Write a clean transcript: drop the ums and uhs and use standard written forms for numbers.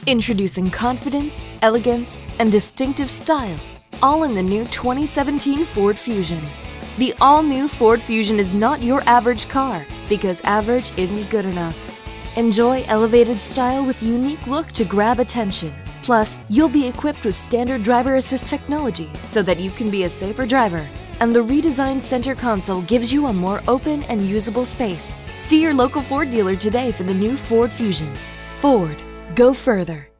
Introducing confidence, elegance, and distinctive style, all in the new 2017 Ford Fusion. The all-new Ford Fusion is not your average car, because average isn't good enough. Enjoy elevated style with unique look to grab attention. Plus, you'll be equipped with standard driver assist technology so that you can be a safer driver. And the redesigned center console gives you a more open and usable space. See your local Ford dealer today for the new Ford Fusion. Ford, go further.